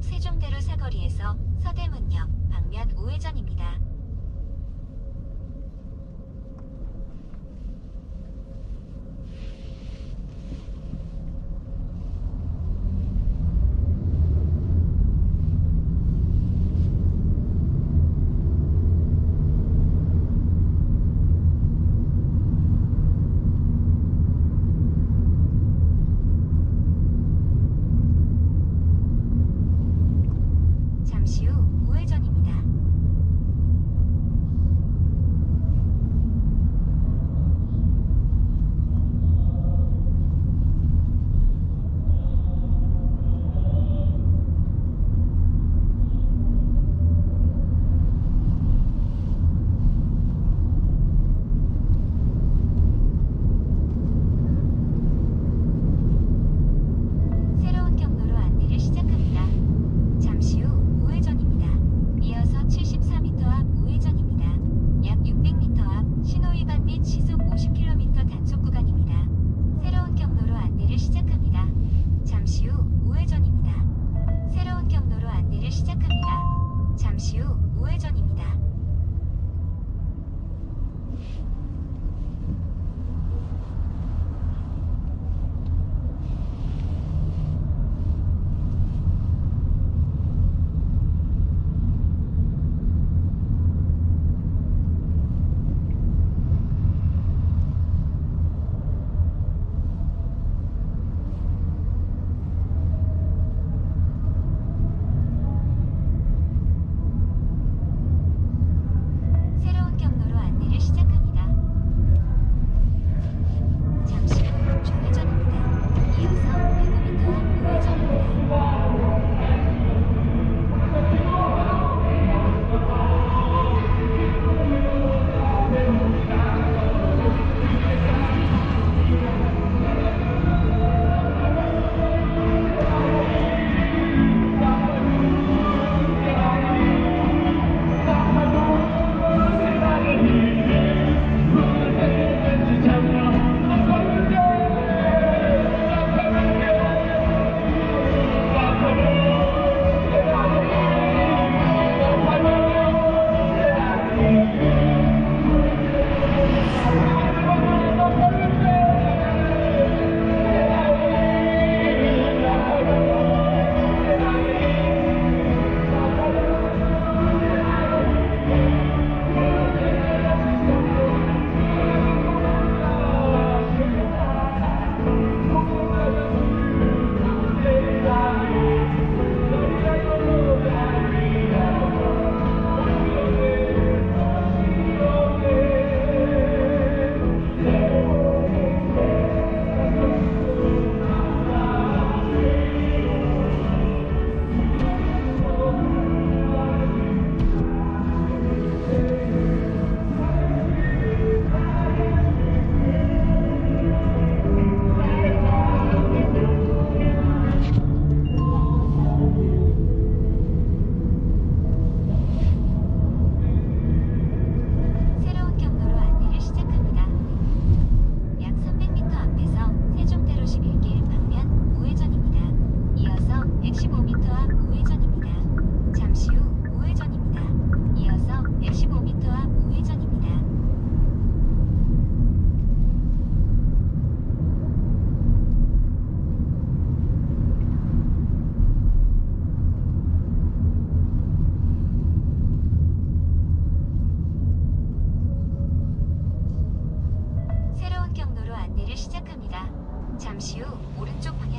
앞 세종대로 사거리에서 서대문역 방면 우회전입니다. 잠시 후 우회전입니다. 새로운 경로로 안내를 시작합니다. 잠시 후 우회전입니다. 이어서 74m 앞 우회전입니다. 약 600m 앞 신호위반 및 시속 50km 단속 구간입니다. 새로운 경로로 안내를 시작합니다. 잠시 후 우회전입니다. 새로운 경로로 안내를 시작합니다. 잠시 후 우회전입니다. 새로운 경로로 안내를 시작합니다. 잠시 후 좌회전입니다. 이어서 100m 앞 우회전입니다. 새로운 경로로 안내를 시작합니다. 약 300m 앞에서 세종대로 11길 방면 우회전입니다. 이어서 115m 앞 우회전입니다. 잠시 후 우회전입니다. 이어서 115m 앞 우회전입니다. 새로운 경로로 안내를 시작합니다. 잠시 후 오른쪽 방향